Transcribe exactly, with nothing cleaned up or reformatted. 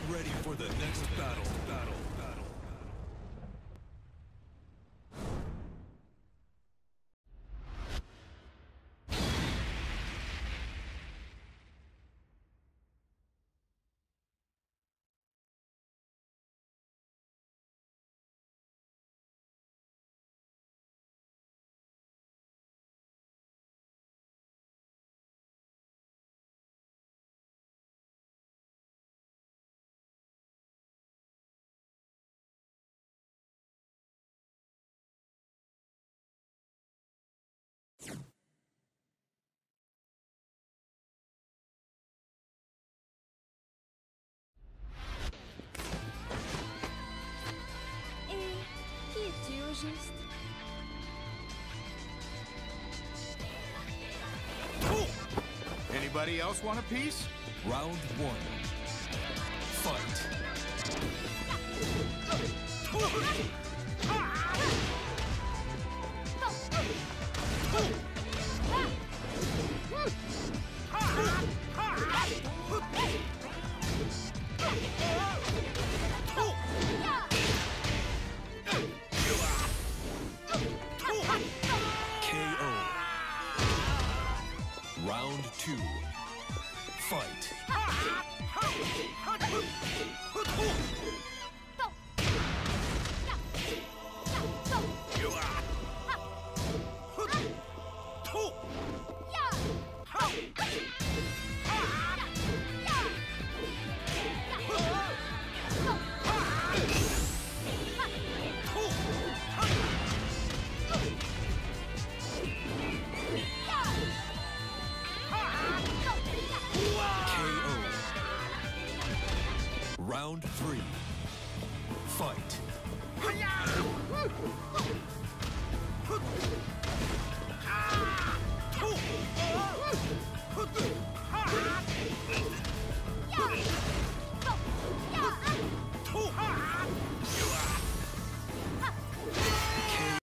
ready for the next battle. Battle. Battle. Et qui es-tu au juste? Anybody else want a piece? Round one. Fight. K O. Round two. Fight. Round three. Fight.